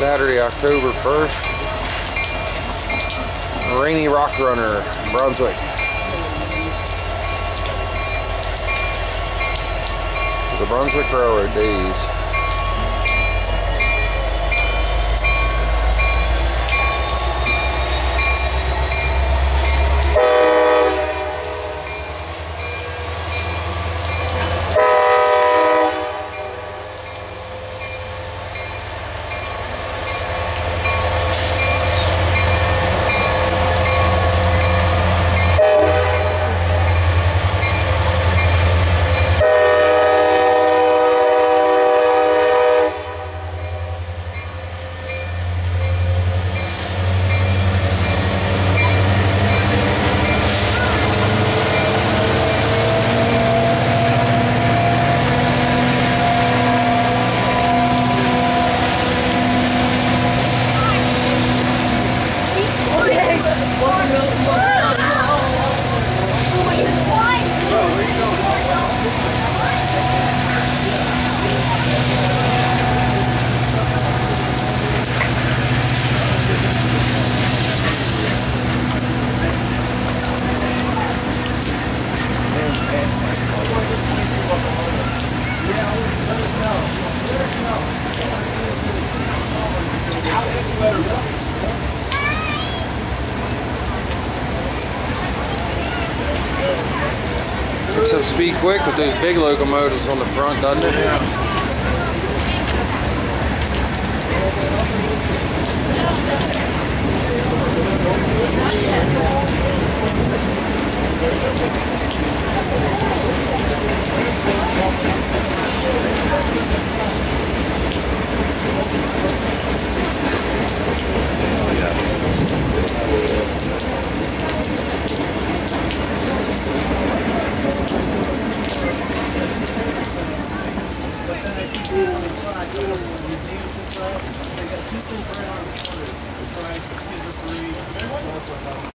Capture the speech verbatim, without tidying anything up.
Saturday, October first. Rainy Rock Runner, Brunswick. The Brunswick Railroad Days. Looks like Speed Quick with those big locomotives on the front, doesn't it? They got two things right on the corner. The price, two or three.